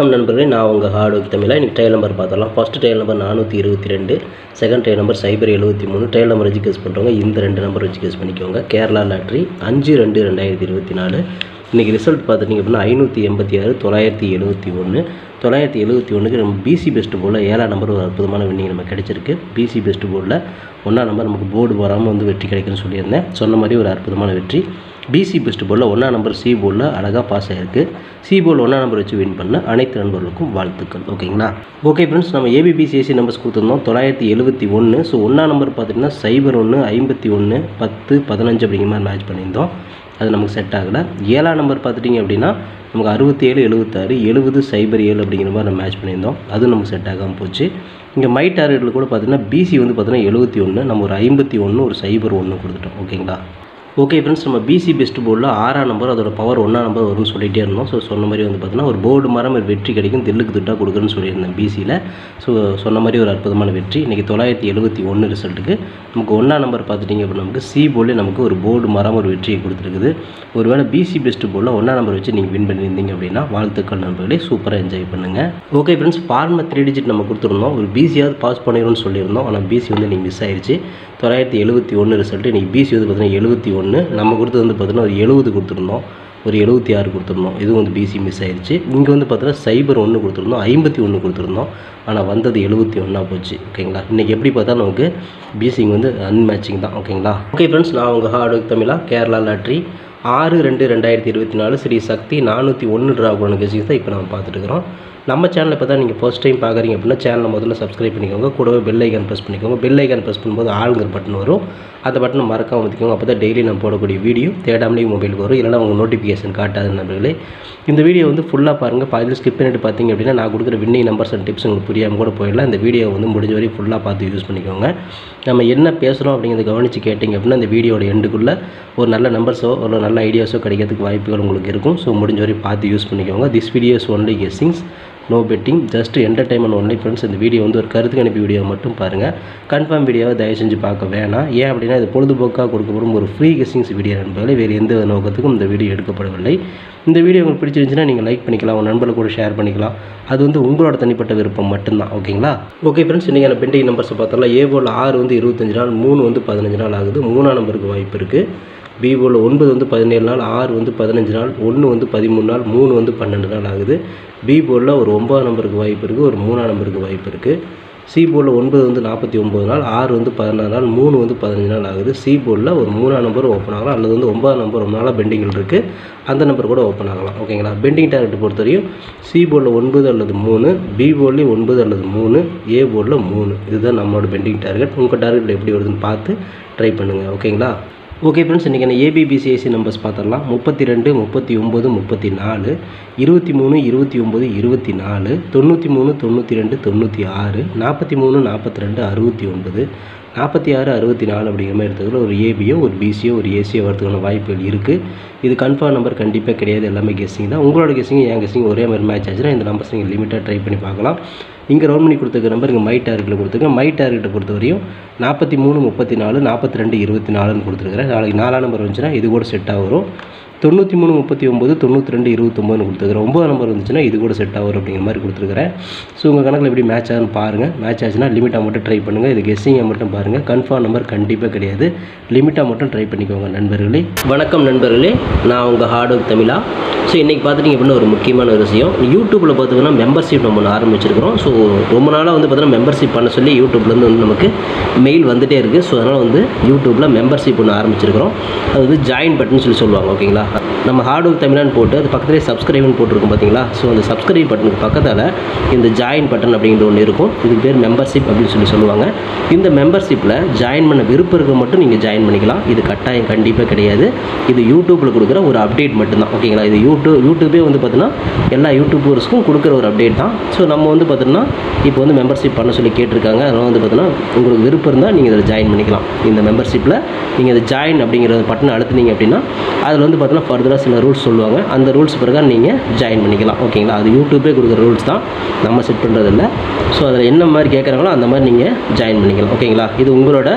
வணக்கம் நண்பர்களே, நான் உங்கள் ஹார்ட் ஒர்க் தமிழா. இன்றைக்கி ட்ரையல் நம்பர் பார்த்துடலாம். First trial number 422, second trial number 073. Trial number வச்சு கேஸ் பண்ணுறவங்க இந்த 2 நம்பர் வச்சு கேஸ் பண்ணிக்கோங்க. கேரளா லாட்ரி 5/2/2024. இன்றைக்கி ரிசல்ட் பார்த்துட்டிங்க அப்படின்னா 586, 971. 971க்கு நம்ம பிசி பெஸ்ட் போர்டில் 7ஆம் நம்பர் ஒரு அற்புதமான வின்னிங் நம்ம கிடச்சிருக்கு. பிசி பெஸ்ட் போர்டில் 1ஆம் நம்பர் நமக்கு போர்டு வராமல் வந்து வெற்றி கிடைக்குன்னு சொல்லியிருந்தேன். சொன்ன மாதிரி ஒரு அற்புதமான வெற்றி. பிசி பெஸ்ட் போர்டில் 1ஆம் நம்பர் சி போர்டில் அழகாக பாஸ் ஆகிருக்கு. சி போர்டில் 1ஆம் நம்பர் வச்சு வின் பண்ண அனைத்து நண்பர்களுக்கும் வாழ்த்துக்கள். ஓகேங்களா? ஓகே ஃப்ரெண்ட்ஸ், நம்ம ஏபிபிசிஎஸ்சி நம்பர்ஸ் கொடுத்துருந்தோம் 971. ஸோ 1ஆம் நம்பர் பார்த்திங்கன்னா 01, 51, 10, 15 அப்படிங்கிற மாதிரி மேட்ச் பண்ணியிருந்தோம். அது நமக்கு செட் ஆகலை. 7ஆம் நம்பர் பார்த்துட்டிங்க அப்படின்னா நமக்கு 67, 76, 70, 07 அப்படிங்கிற மாதிரி நம்ம மேட்ச் பண்ணியிருந்தோம். அதுவும் நமக்கு செட் ஆகாமல் போச்சு. இங்கே மை டார்கெட்டில் கூட பார்த்திங்கன்னா பிசி வந்து பார்த்திங்கன்னா 71, நம்ம ஒரு 51, ஒரு 01 கொடுத்துட்டோம். ஓகேங்களா? ஓகே ஃப்ரெண்ட்ஸ், நம்ம பிசி பெஸ்ட் போர்டில் 6ஆம் நம்பர் அதோட பவர் 1ஆம் நம்பர் வரும்னு சொல்லிகிட்டே இருந்தோம். ஸோ சொன்ன மாதிரி வந்து பார்த்தீங்கன்னா ஒரு போர்டு மரம் ஒரு வெற்றி கிடைக்கும், தில்லுக்கு திட்டாக கொடுக்குறேன்னு சொல்லியிருந்தேன் பிசியில். ஸோ சொன்ன மாதிரி ஒரு அற்புதமான வெற்றி. இன்றைக்கி 971 ரிசல்ட்டுக்கு நமக்கு 1ஆம் நம்பர் பார்த்துட்டிங்க அப்படின்னா நமக்கு சி போர்டில் நமக்கு ஒரு போர்டு மரம் ஒரு வெற்றியை கொடுத்துருக்குது. ஒருவேளை பிசி பெஸ்ட் போர்டில் 1ஆம் நம்பர் வச்சு நீங்கள் வின் பண்ணியிருந்தீங்க அப்படின்னா வாழ்த்துக்கள் நண்பர்களே, சூப்பராக என்ஜாய் பண்ணுங்கள். ஓகே ஃப்ரெண்ட்ஸ், ஃபார்மில் 3 டிஜிட் நம்ம கொடுத்துருந்தோம். ஒரு பிசியாவது பாஸ் பண்ணிடும்னு சொல்லியிருந்தோம். ஆனால் பிசி வந்து நீங்கள் மிஸ் ஆயிடுச்சு. 971 ரிசல்ட்டு. இன்றைக்கி பிசி வந்து பார்த்திங்கன்னா 71, நம்ம கொடுத்தது வந்து பார்த்திங்கன்னா ஒரு 70 கொடுத்துருந்தோம், ஒரு 76 கொடுத்துருந்தோம். இதுவும் வந்து பிசி மிஸ் ஆயிடுச்சு. இங்கே வந்து பார்த்திங்கன்னா 01 கொடுத்துருந்தோம், 51 கொடுத்துருந்தோம். ஆனால் வந்தது 71 போச்சு. ஓகேங்களா? இன்றைக்கி எப்படி பார்த்தா நமக்கு பிசிங் வந்து அன்மேட்சிங் தான். ஓகேங்களா? ஓகே ஃப்ரெண்ட்ஸ், நான் உங்கள் ஹார்ட் ஒர்க் தமிழா. கேரளா லாட்ரி 6/2/2024 ஸ்ரீ சக்தி 401 ட்ரா பண்ண கேசிங் தான் இப்போ நம்ம பார்த்துட்டு இருக்கிறோம். நம்ம சேனலை இப்போ தான் நீங்கள் ஃபர்ஸ்ட் டைம் பார்க்குறீங்க அப்படின்னா சேனலை முதல்ல சப்ஸ்கிரைப் பண்ணிக்கோங்க. கூடவே பெல் ஐக்கான் ப்ரெஸ் பண்ணிக்கோங்க. பெல் ஐக்கான் ப்ரெஸ் பண்ணும்போது ஆளுங்கிற பட்டன் வரும். அந்த பட்டனை மறக்காமல் வச்சுக்கோங்க. அப்போ தான் டெய்லி நம்ம போடக்கூடிய வீடியோ தேடாமலே மொபைலுக்கு வரும். இல்லைனா உங்கள் நோட்டிஃபிகேஷன் காட்டாது நண்பர்களே. இந்த வீடியோ வந்து ஃபுல்லாக பாருங்கள். பாதியில் ஸ்கிப் பண்ணிட்டு பார்த்தீங்க அப்படின்னா நான் கொடுக்குற வின்னிங் நம்பர்ஸ் அண்ட் டிப்ஸ் உங்களுக்கு புரியாமல் கூட போயிடலாம். இந்த வீடியோ வந்து முடிஞ்ச வரைக்கும் ஃபுல்லாக பார்த்து யூஸ் பண்ணிக்கோங்க. நம்ம என்ன பேசுகிறோம் அப்படிங்கிறத கவனித்து கேட்டிங்க அப்படின்னா இந்த வீடியோட எண்டுக்குள்ளே ஒரு நல்ல நம்பர்ஸோ ஒரு நல்ல ஐடியாஸோ கிடைக்கிறதுக்கு வாய்ப்புகள் உங்களுக்கு இருக்கும். ஸோ முடிஞ்ச வரைக்கும் பார்த்து யூஸ் பண்ணிக்கோங்க. This videos only guessings, no betting, just entertainment only friends. இந்த வீடியோ வந்து ஒரு கருத்து கணிப்பு வீடியோ மட்டும் பாருங்கள். கன்ஃபார்ம் வீடியோவை தயவு செஞ்சு பார்க்க வேணாம். ஏன் அப்படின்னா இது பொழுதுபோக்காக கொடுக்கப்படும் ஒரு ஃப்ரீ கெஸ்ஸிங்ஸ் வீடியோ நண்பர்களே. வேறு எந்த நோக்கத்துக்கும் இந்த வீடியோ எடுக்கப்படவில்லை. இந்த வீடியோ உங்களுக்கு பிடிச்சிருந்துச்சுன்னா நீங்கள் லைக் பண்ணிக்கலாம், உங்கள் நண்பர்களுக்கு கூட ஷேர் பண்ணிக்கலாம். அது வந்து உங்களோட தனிப்பட்ட விருப்பம் மட்டும்தான். ஓகேங்களா? ஓகே ஃப்ரெண்ட்ஸ், இன்றைக்கி பெண்டிங் நம்பர்ஸை பார்த்தோம்னா ஏ போல் 6 வந்து 25 நாள், 3 வந்து 15 நாள் ஆகுது. 3ஆம் நம்பருக்கு வாய்ப்பு இருக்குது. பி போல் 9 வந்து 17 நாள், 6 வந்து 15 நாள், 1 வந்து 13 நாள், 3 வந்து 12 நாள் ஆகுது. பி போர்டில் ஒரு 9ஆம் நம்பருக்கு வாய்ப்பு இருக்குது, ஒரு 3ஆம் நம்பருக்கு வாய்ப்பு இருக்குது. சி போர்டில் 9 வந்து 49 நாள், 6 வந்து 16 நாள், 3 வந்து 15 நாள் ஆகுது. சி போர்டில் ஒரு 3ஆம் நம்பர் ஓப்பன் ஆகலாம், அல்லது வந்து 9ஆம் நம்பர் ரொம்ப நாளாக பெண்டிங்கில் இருக்குது, அந்த நம்பர் கூட ஓப்பன் ஆகலாம். ஓகேங்களா? பெண்டிங் டார்கெட் பொறுத்தவரையும் சி போர்டில் 9 அல்லது 3, பி போர்ட்லேயும் 9 அல்லது 3, ஏ போர்டில் 3. இதுதான் நம்மளோட பெண்டிங் டார்கெட். உங்கள் டார்கெட்டில் எப்படி வருதுன்னு பார்த்து ட்ரை பண்ணுங்கள். ஓகேங்களா? ஓகே ஃப்ரெண்ட்ஸ், இன்றைக்கி ஏபிபிசிஎஸ்சி நம்பர்ஸ் பார்த்துடலாம். 32, 39, 34, 23, 29, 24, 93, 92, 96, 43, 42, 69, 46, 64 அப்படிங்கிற மாதிரி எடுத்துக்கிற ஒரு ஏபியோ ஒரு பிசியோ ஒரு ஏசியோ வரதுக்கான வாய்ப்புகள் இருக்குது. இது கன்ஃபார்ம் நம்பர் கண்டிப்பாக கிடையாது. எல்லாமே கெஸ்ஸிங் தான். உங்களோட கெஸ்ஸிங் என் கெஸ்ஸிங் ஒரே மாதிரி மேட்ச் ஆச்சுன்னா இந்த நம்பர்ஸ் நீங்கள் லிமிட்டாக ட்ரை பண்ணி பார்க்கலாம். இங்கே ரவுண்ட் பண்ணி கொடுத்துருக்க நம்பர் இங்கே மை டார்கெட்டில் கொடுத்துருக்கேன். மை டார்கெட்டை பொறுத்தவரையும் 43, 34, 42, 24ன்னு கொடுத்துருக்குறேன். நாளைக்கு 4ஆம் நம்பர் வந்துச்சுன்னா இது கூட செட்டாக வரும். 93, 39, 92, 29ன்னு கொடுத்துருக்குறேன். 9ஆம் நம்பர் வந்துச்சுன்னா இது கூட செட் ஆகும் அப்படிங்கிற மாதிரி கொடுத்துருக்குறேன். ஸோ உங்கள் கணக்கில் எப்படி மேட்ச் ஆகுன்னு பாருங்கள். மேட்ச் ஆச்சுன்னா லிமிட்டாக மட்டும் ட்ரை பண்ணுங்கள். இது கெஸ்ஸிங்கை மட்டும் பாருங்கள். கன்ஃபார்ம் நம்பர் கண்டிப்பாக கிடையாது. லிமிட்டாக மட்டும் ட்ரை பண்ணிக்கோங்க நண்பர்களே. வணக்கம் நண்பர்களே, நான் உங்கள் ஹார்ட் ஒர்க் தமிழா. ஸோ இன்றைக்கி பார்த்துட்டிங்க அப்படின்னா ஒரு முக்கியமான ஒரு விஷயம். யூடியூப்பில் பார்த்திங்கன்னா மெம்பர்ஷிப் நம்ம ஒன்று ஆரம்பிச்சிருக்கிறோம். ஸோ ரொம்ப நாளாக வந்து பார்த்தீங்கன்னா மெம்பர்ஷிப் பண்ண சொல்லி யூடியூப்லேருந்து வந்து நமக்கு மெயில் வந்துகிட்டே இருக்குது. ஸோ அதனால் வந்து யூடியூப்பில் மெம்பர்ஷிப் ஒன்று ஆரம்பிச்சிருக்கிறோம். அது வந்து ஜாயின் பட்டன் சொல்லி சொல்லுவாங்க. ஓகேங்களா? நம்ம ஹார்ட் ஒர்க் தமிழான்னு போட்டு அது பக்கத்துலேயே சப்ஸ்கிரைப்னு போட்டிருக்கோம் பார்த்தீங்களா? ஸோ அந்த சப்ஸ்கிரைப் பட்டனுக்கு பக்கத்தில் இந்த ஜாயின் பட்டன் அப்படிங்கிற ஒன்று இருக்கும். இதுக்கு பேர் மெம்பர்ஷிப் அப்படின்னு சொல்லுவாங்க. இந்த மெம்பர்ஷிப்பில் ஜாயின் பண்ண விருப்பம் இருக்க மட்டும் நீங்கள் ஜாயின் பண்ணிக்கலாம். இது கட்டாயம் கண்டிப்பாக கிடையாது. இது யூடியூப்பில் கொடுக்குற ஒரு அப்டேட் மட்டும்தான். ஓகேங்களா? இது யூடியூபே வந்து பார்த்தீங்கன்னா எல்லா யூடியூபர்ஸ்க்கும் கொடுக்குற ஒரு அப்டேட் தான். ஸோ நம்ம வந்து பார்த்தீங்கன்னா இப்போ வந்து மெம்பர்ஷிப் பண்ண சொல்லி கேட்டிருக்காங்க. அதனால் வந்து பார்த்தீங்கன்னா உங்களுக்கு விருப்பம் இருந்தால் நீங்கள் இதில் ஜாயின் பண்ணிக்கலாம். இந்த மெம்பர்ஷிப்பில் நீங்கள் இதை ஜாயின் அப்படிங்கிற பட்டனை அழுத்தினீங்க அப்படின்னா அதில் வந்து பார்த்தீங்கன்னா ஃபர்தராக சில ரூல்ஸ் சொல்லுவாங்க. அந்த ரூல்ஸ் பிரகாரம் நீங்கள் ஜாயின் பண்ணிக்கலாம். ஓகேங்களா? அது யூடியூபே கொடுக்குற ரூல்ஸ் தான், நம்ம செட் பண்ணுறதில்ல. ஸோ அதில் என்ன மாதிரி கேட்குறாங்களோ அந்த மாதிரி நீங்கள் ஜாயின் பண்ணிக்கலாம். ஓகேங்களா? இது உங்களோட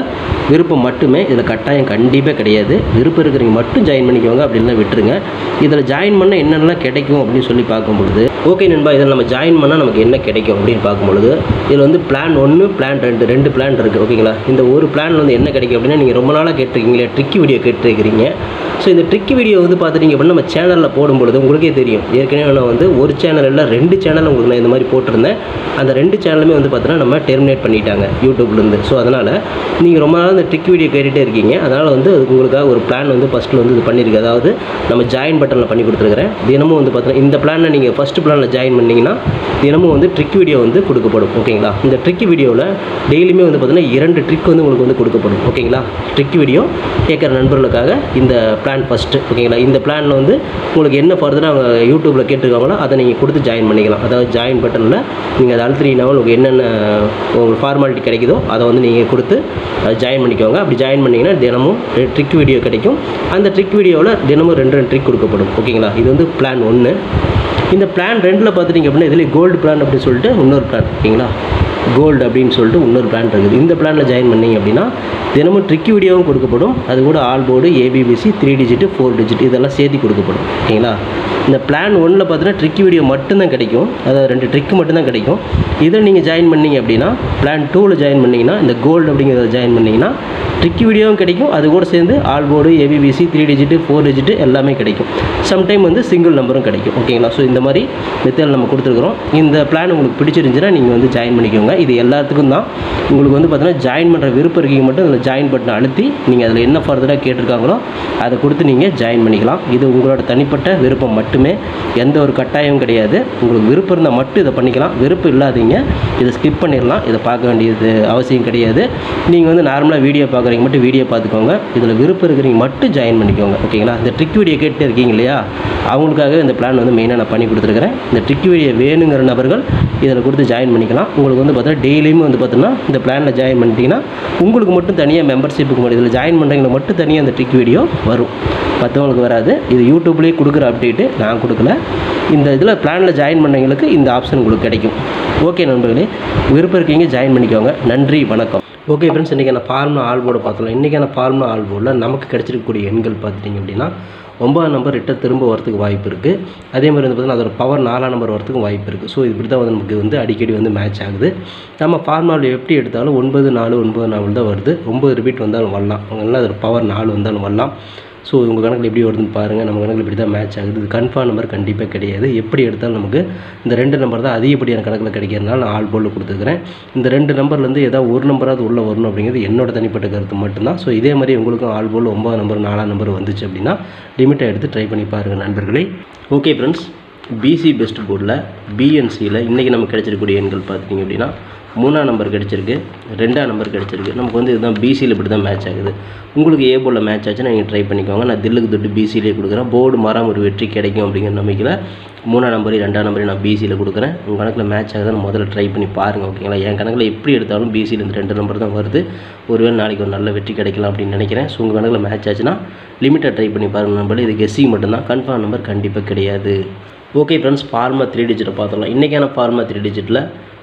விருப்பம் மட்டுமே, இதில் கட்டாயம் கண்டிப்பாக கிடையாது. விருப்பம் இருக்கிறவங்க மட்டும் ஜாயின் பண்ணிக்கோங்க, அப்படின்னா விட்டுருங்க. இதில் ஜாயின் பண்ணால் என்னென்னலாம் கிடைக்கும் அப்படின்னு சொல்லி பார்க்கும்பொழுது, ஓகே நண்பா, இதில் நம்ம ஜாயின் பண்ணால் நமக்கு என்ன கிடைக்கும் அப்படின்னு பார்க்கும்பொழுது, இதில் வந்து பிளான் 1 பிளான் 2 2 பிளான் இருக்குது. ஓகேங்களா, இந்த ஒரு பிளான் வந்து என்ன கிடைக்கும் அப்படின்னா, நீங்கள் ரொம்ப நாளாக கேட்டிருக்கீங்களே ட்ரிக்கி வீடியோ கேட்டிருக்கிறீங்க. ஸோ இந்த ட்ரிக்கி வீடியோ வந்து பார்த்துட்டிங்க அப்படின்னா நம்ம சேனலில் போடும்பொழுது உங்களுக்கே தெரியும். ஏற்கனவே நான் வந்து ஒரு சேனல் இல்லை 2 சேனல் உங்களுக்கு நான் இந்த மாதிரி போட்டிருந்தேன். அந்த 2 சேனலுமே வந்து பார்த்தீங்கன்னா நம்ம டெர்மினேட் பண்ணிட்டாங்க யூடியூப்லேருந்து. ஸோ அதனால் நீங்கள் ரொம்ப நாள் இந்த ட்ரிக் வீடியோ கேட்டுகிட்டே இருக்கீங்க. அதனால் வந்து அதுக்கு உங்களுக்காக ஒரு பிளான் வந்து ஃபஸ்ட்டில் வந்து இது பண்ணியிருக்கு. அதாவது நம்ம ஜாயின் பட்டனில் பண்ணி கொடுத்துருக்குறேன். தினமும் வந்து பார்த்தீங்கன்னா இந்த பிளானில் நீங்கள் ஃபஸ்ட்டு பிளானில் ஜாயின் பண்ணிங்கன்னா தினமும் வந்து ட்ரிக் வீடியோ வந்து கொடுக்கப்படும். ஓகேங்களா, இந்த ட்ரிக் வீடியோவில் டெய்லியுமே வந்து பார்த்தீங்கன்னா 2 ட்ரிக் வந்து உங்களுக்கு வந்து கொடுக்கப்படும். ஓகேங்களா, ட்ரிக் வீடியோ கேட்குற நண்பர்களுக்காக இந்த பிளான் ஃபஸ்ட்டு. ஓகேங்களா, இந்த பிளானில் வந்து உங்களுக்கு என்ன ஃபர்தராக அவங்க யூடியூப்பில் கேட்டிருக்காங்களோ அதை நீங்கள் கொடுத்து ஜாயின் பண்ணிக்கலாம். அதாவது ஜாயின் பட்டனில் நீங்கள் அதை அழுத்தினீங்கன்னா உங்களுக்கு என்னென்ன உங்களுக்கு ஃபார்மாலிட்டி கிடைக்குதோ அதை வந்து நீங்கள் கொடுத்து ஜாயின் பண்ணிக்கோங்க. அப்படி ஜாயின் பண்ணிங்கன்னா தினமும் ட்ரிக் வீடியோ கிடைக்கும். அந்த ட்ரிக் வீடியோவில் தினமும் 2 ட்ரிக் கொடுக்கப்படும். ஓகேங்களா, இது வந்து பிளான் 1. இந்த பிளான் 2ல் பார்த்துட்டிங்க அப்படின்னா இதில் கோல்டு பிளான் அப்படின்னு சொல்லிட்டு இன்னொரு பிளான். ஓகேங்களா, கோல்டு அப்படின்னு சொல்லிட்டு இன்னொரு பிளான் இருக்குது. இந்த பிளானில் ஜாயின் பண்ணிங்க அப்படின்னா தினமும் ட்ரிக் வீடியோவும் கொடுக்கப்படும். அது கூட all board, ABBC, 3 digit 4 digit இதெல்லாம் சேர்த்து கொடுக்கப்படும். ஓகேங்களா, இந்த பிளான் 1ல் பார்த்தீங்கன்னா ட்ரிக் வீடியோ மட்டும்தான் கிடைக்கும். அதாவது 2 ட்ரிக் மட்டும்தான் கிடைக்கும். இதில் நீங்கள் ஜாயின் பண்ணிங்க அப்படின்னா பிளான் 2ல் ஜாயின் பண்ணிங்கன்னா இந்த கோல்டு அப்படிங்கிறத ஜாயின் பண்ணிங்கன்னா ட்ரிக் வீடியோவும் கிடைக்கும். அது கூட சேர்ந்து all board, ABBC, 3 digit 4 digit எல்லாமே கிடைக்கும். சம்டைம் வந்து சிங்கிள் நம்பரும் கிடைக்கும். ஓகேங்களா, ஸோ இந்த மாதிரி மெத்தட் நம்ம கொடுத்துருக்குறோம். இந்த பிளான் உங்களுக்கு பிடிச்சிருந்துச்சுன்னா நீங்கள் வந்து ஜாயின் பண்ணிக்கோங்க. இது எல்லாத்துக்கும் தான். உங்களுக்கு வந்து பார்த்தீங்கன்னா ஜாயின் பண்ணுற விருப்பம் இருக்கீங்க மட்டும் அதில் ஜாயின் பட்டனை அழுத்தி நீங்கள் அதில் என்ன ஃபர்தராக கேட்டிருக்காங்களோ அதை கொடுத்து நீங்கள் ஜாயின் பண்ணிக்கலாம். இது உங்களோட தனிப்பட்ட விருப்பம் மட்டுமே, எந்த ஒரு கட்டாயமும் கிடையாது. உங்களுக்கு விருப்பம் இருந்தால் மட்டும் இதை பண்ணிக்கலாம். விருப்பம் இல்லாதீங்க இதை ஸ்கிப் பண்ணிடலாம். இதை பார்க்க வேண்டியது அவசியம் கிடையாது. நீங்கள் வந்து நார்மலாக வீடியோ பார்க்குறீங்க மட்டும் வீடியோ பார்த்துக்கோங்க. இதில் விருப்பம் இருக்கிறீங்க மட்டும் ஜாயின் பண்ணிக்கோங்க. ஓகேங்களா, இந்த ட்ரிக் வீடியோ கேட்டு இருக்கீங்க இல்லையா, அவங்களுக்காக இந்த பிளான் வந்து மெயினாக நான் பண்ணி கொடுத்துருக்கிறேன். இந்த ட்ரிக் வீடியோ வேணுங்கிற நபர்கள் இதில் கொடுத்து ஜாயின் பண்ணிக்கலாம். உங்களுக்கு வந்து பார்த்தீங்கன்னா டெய்லியுமே வந்து பார்த்தீங்கன்னா இந்த பிளானில் ஜாயின் பண்ணிட்டீங்கன்னா உங்களுக்கு மட்டும் தனியாக மெம்பர்ஷிப்புக்கு மட்டும் இதில் ஜாயின் பண்ணுறவங்களை மட்டும் தனியாக அந்த ட்ரிக் வீடியோ வரும், மற்றவங்களுக்கு வராது. இது யூடியூப்லேயே கொடுக்குற அப்டேட்டு, நான் கொடுக்கல. இந்த இதில் பிளானில் ஜாயின் பண்ணவங்களுக்கு இந்த ஆப்ஷன் உங்களுக்கு கிடைக்கும். ஓகே நண்பர்களே, விருப்பம் இருக்கீங்க ஜாயின் பண்ணிக்கோங்க. நன்றி, வணக்கம். ஓகே ஃப்ரெண்ட்ஸ், இன்றைக்கான ஃபார்முலா ஆல் போர்டு பார்த்தலாம். இன்றைக்கான ஃபார்முலா ஆல் போர்டில் நமக்கு கிடச்சிருக்கக்கூடிய எண்கள் பார்த்துட்டிங்க அப்படின்னா 9 நம்பர் ரிட்டர் திரும்ப வரத்துக்கு வாய்ப்பு இருக்குது. அதே மாதிரி வந்து பார்த்தீங்கன்னா அதோட பவர் 4 நம்பர் வரத்துக்கும் வாய்ப்பு இருக்குது. ஸோ இப்படி தான் வந்து நமக்கு வந்து அடிக்கடி வந்து மேட்ச் ஆகுது. நம்ம ஃபார்முலாவில் எப்படி எடுத்தாலும் 9 4 9 4 தான் வருது. 9 ரிப்பீட் வந்தாலும் வரலாம், அவங்களாம் அதோட பவர் 4 வந்தாலும் வரலாம். ஸோ உங்கள் கணக்கில் எப்படி வருதுன்னு பாருங்கள். நம்ம கணக்கில் இப்படி தான் மேட்ச் ஆகுது. இது கன்ஃபார்ம் நம்பர் கண்டிப்பாக கிடையாது. எப்படி எடுத்தாலும் நமக்கு இந்த 2 நம்பர் தான் அதிகப்படியான கணக்கில் கிடைக்கிறதுனால நான் ஆல் போர்டில் கொடுத்துருக்கிறேன். இந்த 2 நம்பர்லேருந்து ஏதாவது ஒரு நம்பராவது உள்ளே வரணும் அப்படிங்கிறது என்னோட தனிப்பட்ட கருத்து மட்டும்தான். ஸோ இதே மாதிரி உங்களுக்கும் ஆல் போர்டில் 9 நம்பர் 4 நம்பர் வந்துச்சு அப்படின்னா லிமிட்டை எடுத்து ட்ரை பண்ணி பாருங்கள் நண்பர்களே. ஓகே ஃப்ரெண்ட்ஸ், பிசி பெஸ்ட் போர்டில் பிஎன்சியில் இன்றைக்கி நமக்கு கிடைச்சிருக்கக்கூடிய எண்கள் பார்த்துட்டிங்க அப்படின்னா 3ஆம் நம்பர் கிடச்சிருக்கு, 2ஆம் நம்பர் கிடச்சிருக்கு. நமக்கு வந்து இதுதான் பிசியில் இப்படி தான் மேட்ச் ஆகுது. உங்களுக்கு ஏ போர்டில் மேட்ச் ஆச்சுன்னா நீங்கள் ட்ரை பண்ணிக்கோங்க. நான் தில்லுக்கு தொட்டு பிசியிலே கொடுக்குறேன். போர்டு மாறாம ஒரு வெற்றி கிடைக்கும் அப்படிங்கிற நம்பிக்கையில் 3ஆம் நம்பர் 2ஆம் நம்பரையும் நான் பிசியில் கொடுக்குறேன். உங்கள் கணக்கில் மேட்ச் ஆகுதுன்னு முதல்ல ட்ரை பண்ணி பாருங்கள். ஓகேங்களா, என் கணக்கில் எப்படி எடுத்தாலும் பிசியில் இந்த 2 நம்பர் தான் வருது. ஒருவேளை நாளைக்கு ஒரு நல்ல வெற்றி கிடைக்கலாம் அப்படின்னு நினைக்கிறேன். ஸோ உங்கள் கணக்கில் மேட்ச் ஆச்சுன்னா லிமிட்டாக ட்ரை பண்ணி பாருங்கள் நம்பர். இது கெஸ்ஸிங் மட்டும்தான், கன்ஃபார்ம் நம்பர் கண்டிப்பாக கிடையாது. ஓகே ஃப்ரெண்ட்ஸ், ஃபார்மா 3 டிஜிட்டை பார்த்துக்கலாம். இன்றைக்கான ஃபார்மா 3 டிஜிட்டில்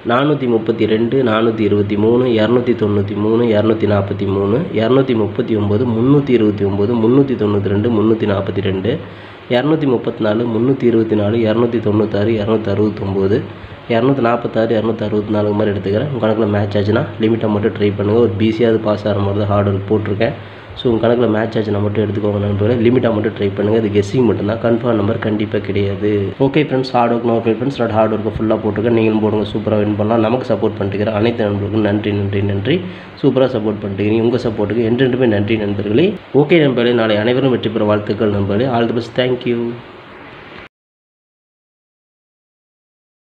432 423 293 243 239 329 392 342 234 324 296 269 246 264 மாதிரி எடுத்துக்கிறேன். உங்கள் கணக்கில் மேட்ச் ஆச்சுன்னா லிமிட்டை மட்டும் ட்ரை பண்ணுங்கள். ஒரு பிசியாவது பாஸ் ஆகிற மாதிரி தான் ஹார்ட் ஒர்க் போட்டிருக்கேன். ஸோ உங்கள் கணக்கில் மேட்ச் ஆச்சுன்னா மட்டும் எடுத்துக்கோங்க நண்பர்களே. லிமிட்டாக மட்டும் ட்ரை பண்ணுங்கள். இது கெஸ்ஸிங் மட்டும்தான், கன்ஃபார்ம் நம்பர் கண்டிப்பாக கிடையாது. Okay friends, hard work okay friends, நான் ஹார்ட் ஒர்க்கு ஃபுல்லாக போட்டிருக்கேன். நீங்களும் போடுங்க, சூப்பராக வின் பண்ணலாம். நமக்கு சப்போர்ட் பண்ணிட்டுக்கிற அனைத்து நண்பர்களுக்கும் நன்றி நன்றி நன்றி. சூப்பராக சப்போர்ட் பண்ணிட்டுக்கிறீங்க. உங்கள் சப்போர்ட்டுக்கு என்றென்றுமே நன்றி நண்பர்களே. ஓகே நண்பர்களே, நாளை அனைவரும் வெற்றி பெற வாழ்த்துக்கள் நண்பர்களே. All the best, thank you.